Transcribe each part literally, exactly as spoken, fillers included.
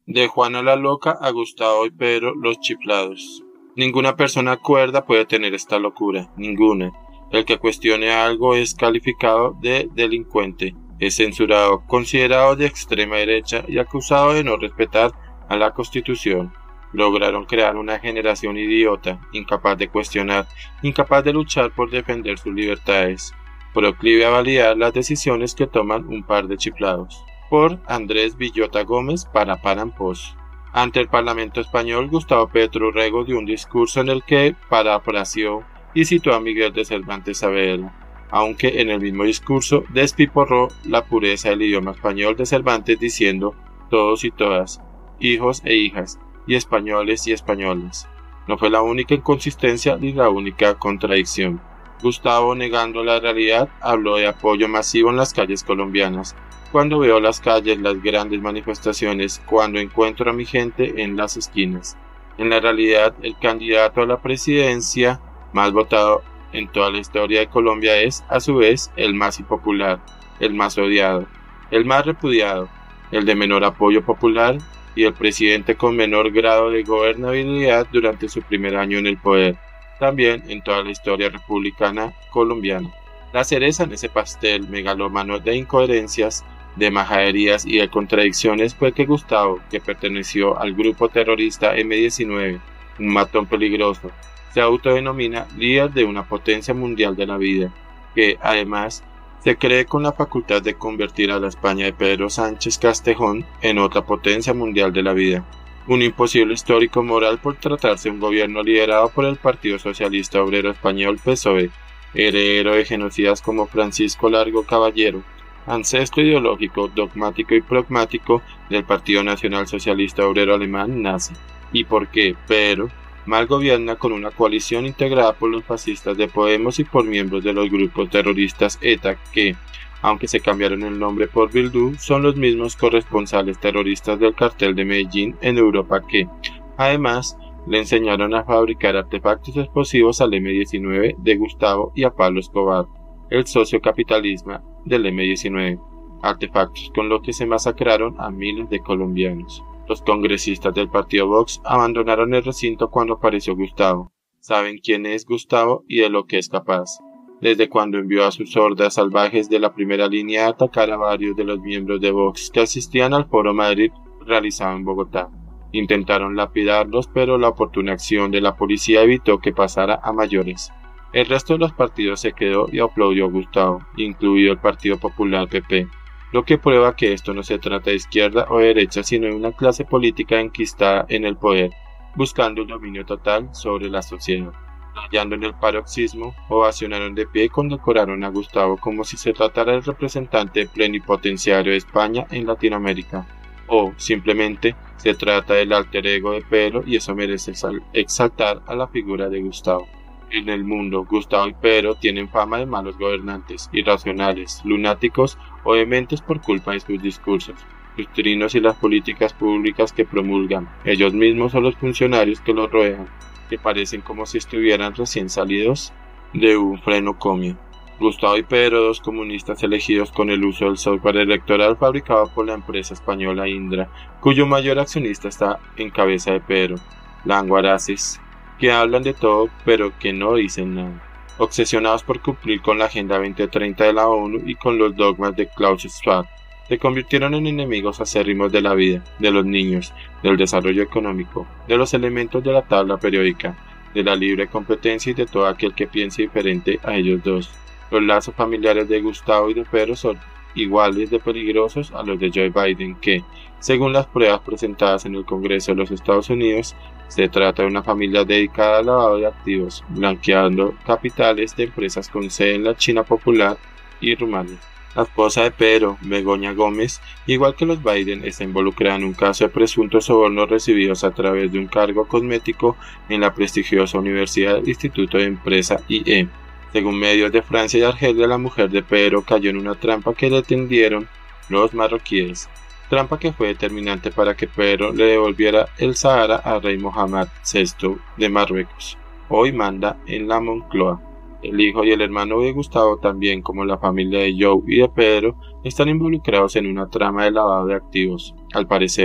De Juana la loca a Gustavo y Pedro los chiflados. Ninguna persona cuerda puede tener esta locura, ninguna. El que cuestione algo es calificado de delincuente, es censurado, considerado de extrema derecha y acusado de no respetar a la Constitución. Lograron crear una generación idiota, incapaz de cuestionar, incapaz de luchar por defender sus libertades, proclive a validar las decisiones que toman un par de chiflados. Por Andrés Villota Gómez para Parampós. Ante el Parlamento español, Gustavo Petro Rego dio un discurso en el que parafraseó y citó a Miguel de Cervantes Saavedra, aunque en el mismo discurso despiporró la pureza del idioma español de Cervantes diciendo todos y todas, hijos e hijas, y españoles y españolas. No fue la única inconsistencia ni la única contradicción. Gustavo, negando la realidad, habló de apoyo masivo en las calles colombianas. Cuando veo las calles, las grandes manifestaciones, cuando encuentro a mi gente en las esquinas. En la realidad, el candidato a la presidencia más votado en toda la historia de Colombia es, a su vez, el más impopular, el más odiado, el más repudiado, el de menor apoyo popular y el presidente con menor grado de gobernabilidad durante su primer año en el poder, también en toda la historia republicana colombiana. La cereza en ese pastel megalómano de incoherencias, de majaderías y de contradicciones fue que Gustavo, que perteneció al grupo terrorista eme diecinueve, un matón peligroso, se autodenomina líder de una potencia mundial de la vida, que, además, se cree con la facultad de convertir a la España de Pedro Sánchez Castejón en otra potencia mundial de la vida. Un imposible histórico moral por tratarse de un gobierno liderado por el Partido Socialista Obrero Español P S O E, heredero de genocidas como Francisco Largo Caballero, ancestro ideológico, dogmático y pragmático del Partido Nacional Socialista Obrero Alemán nazi, y por qué Pedro mal gobierna con una coalición integrada por los fascistas de Podemos y por miembros de los grupos terroristas ETA que, aunque se cambiaron el nombre por Bildu, son los mismos corresponsales terroristas del cartel de Medellín en Europa que, además, le enseñaron a fabricar artefactos explosivos al eme diecinueve de Gustavo y a Pablo Escobar, el socio capitalismo del eme diecinueve, artefactos con los que se masacraron a miles de colombianos. Los congresistas del partido Vox abandonaron el recinto cuando apareció Gustavo. Saben quién es Gustavo y de lo que es capaz. Desde cuando envió a sus hordas salvajes de la primera línea a atacar a varios de los miembros de Vox que asistían al Foro Madrid realizado en Bogotá. Intentaron lapidarlos, pero la oportuna acción de la policía evitó que pasara a mayores. El resto de los partidos se quedó y aplaudió a Gustavo, incluido el Partido Popular P P, lo que prueba que esto no se trata de izquierda o de derecha, sino de una clase política enquistada en el poder, buscando el dominio total sobre la sociedad. Hallando en el paroxismo, ovacionaron de pie y condecoraron a Gustavo como si se tratara del representante plenipotenciario de España en Latinoamérica. O, simplemente, se trata del alter ego de Pedro y eso merece exaltar a la figura de Gustavo. En el mundo, Gustavo y Pedro tienen fama de malos gobernantes, irracionales, lunáticos o dementes por culpa de sus discursos, sus trinos y las políticas públicas que promulgan, ellos mismos o los funcionarios que los rodean, que parecen como si estuvieran recién salidos de un frenocomio. Gustavo y Pedro, dos comunistas elegidos con el uso del software electoral fabricado por la empresa española Indra, cuyo mayor accionista está en cabeza de Pedro, languaraces, que hablan de todo pero que no dicen nada, obsesionados por cumplir con la Agenda veinte treinta de la ONU y con los dogmas de Klaus Schwab, se convirtieron en enemigos acérrimos de la vida, de los niños, del desarrollo económico, de los elementos de la tabla periódica, de la libre competencia y de todo aquel que piense diferente a ellos dos. Los lazos familiares de Gustavo y de Pedro son iguales de peligrosos a los de Joe Biden, que, según las pruebas presentadas en el Congreso de los Estados Unidos, se trata de una familia dedicada al lavado de activos, blanqueando capitales de empresas con sede en la China popular y Rumania. La esposa de Pedro, Begoña Gómez, igual que los Biden, está involucrada en un caso de presuntos sobornos recibidos a través de un cargo cosmético en la prestigiosa Universidad del Instituto de Empresa I E. Según medios de Francia y Argelia, la mujer de Pedro cayó en una trampa que le tendieron los marroquíes, trampa que fue determinante para que Pedro le devolviera el Sahara al rey Mohamed sexto de Marruecos. Hoy manda en la Moncloa. El hijo y el hermano de Gustavo, también como la familia de Joe y de Pedro, están involucrados en una trama de lavado de activos. Al parecer,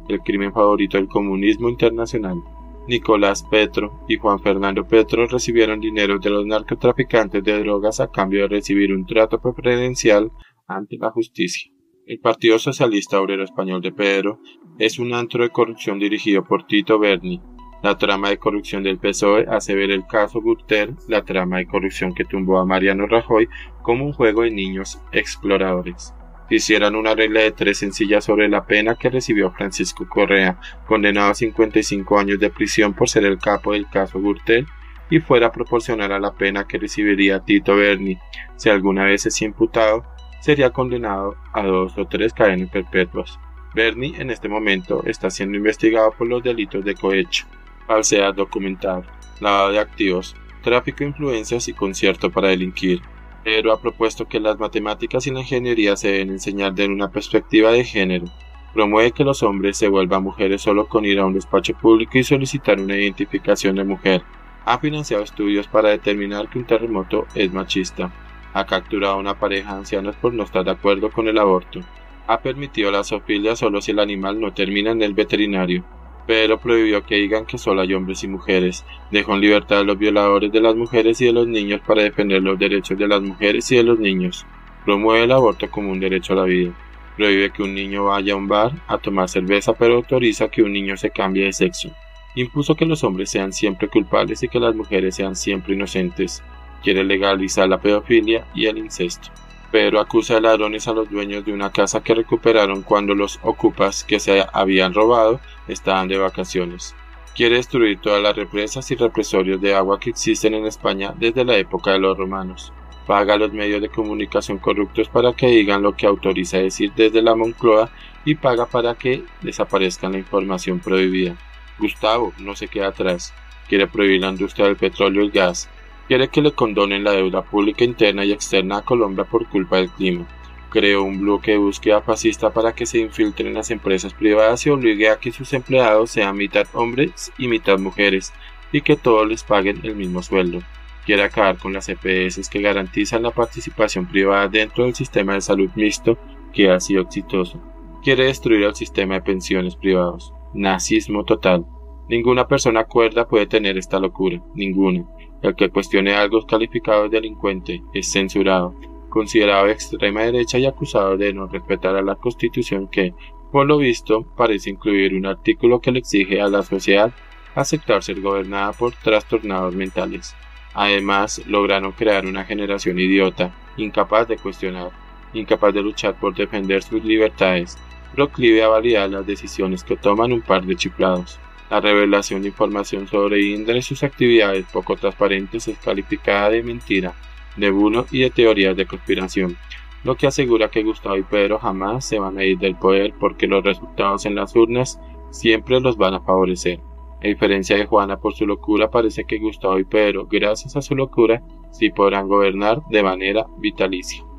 el crimen favorito del comunismo internacional. Nicolás Petro y Juan Fernando Petro recibieron dinero de los narcotraficantes de drogas a cambio de recibir un trato preferencial ante la justicia. El Partido Socialista Obrero Español de Pedro es un antro de corrupción dirigido por Tito Berni. La trama de corrupción del P S O E hace ver el caso Gürtel, la trama de corrupción que tumbó a Mariano Rajoy, como un juego de niños exploradores. Hicieran una regla de tres sencillas sobre la pena que recibió Francisco Correa, condenado a cincuenta y cinco años de prisión por ser el capo del caso Gürtel, y fuera proporcional a la pena que recibiría Tito Berni, si alguna vez es imputado, sería condenado a dos o tres cadenas perpetuas. Berni en este momento está siendo investigado por los delitos de cohecho, falsedad documental, lavado de activos, tráfico de influencias y concierto para delinquir. Pero ha propuesto que las matemáticas y la ingeniería se deben enseñar desde una perspectiva de género. Promueve que los hombres se vuelvan mujeres solo con ir a un despacho público y solicitar una identificación de mujer. Ha financiado estudios para determinar que un terremoto es machista. Ha capturado a una pareja de ancianos por no estar de acuerdo con el aborto. Ha permitido la zoofilia solo si el animal no termina en el veterinario. Pero prohibió que digan que solo hay hombres y mujeres. Dejó en libertad a los violadores de las mujeres y de los niños para defender los derechos de las mujeres y de los niños. Promueve el aborto como un derecho a la vida. Prohíbe que un niño vaya a un bar a tomar cerveza, pero autoriza que un niño se cambie de sexo. Impuso que los hombres sean siempre culpables y que las mujeres sean siempre inocentes. Quiere legalizar la pedofilia y el incesto. Pero acusa de ladrones a los dueños de una casa que recuperaron cuando los ocupas que se habían robado estaban de vacaciones. Quiere destruir todas las represas y represorios de agua que existen en España desde la época de los romanos. Paga a los medios de comunicación corruptos para que digan lo que autoriza decir desde la Moncloa y paga para que desaparezca la información prohibida. Gustavo no se queda atrás. Quiere prohibir la industria del petróleo y el gas. Quiere que le condonen la deuda pública interna y externa a Colombia por culpa del clima. Creó un bloque de búsqueda fascista para que se infiltren las empresas privadas y obligue a que sus empleados sean mitad hombres y mitad mujeres, y que todos les paguen el mismo sueldo. Quiere acabar con las E P S que garantizan la participación privada dentro del sistema de salud mixto que ha sido exitoso. Quiere destruir el sistema de pensiones privados. Nazismo total. Ninguna persona cuerda puede tener esta locura, ninguna. El que cuestione algo calificado de delincuente es censurado, considerado de extrema derecha y acusado de no respetar a la Constitución que, por lo visto, parece incluir un artículo que le exige a la sociedad aceptar ser gobernada por trastornados mentales. Además, lograron crear una generación idiota, incapaz de cuestionar, incapaz de luchar por defender sus libertades, proclive a validar las decisiones que toman un par de chiflados. La revelación de información sobre Indra y sus actividades poco transparentes es calificada de mentira, de bulo y de teorías de conspiración, lo que asegura que Gustavo y Pedro jamás se van a ir del poder porque los resultados en las urnas siempre los van a favorecer. A diferencia de Juana por su locura, parece que Gustavo y Pedro, gracias a su locura, sí podrán gobernar de manera vitalicia.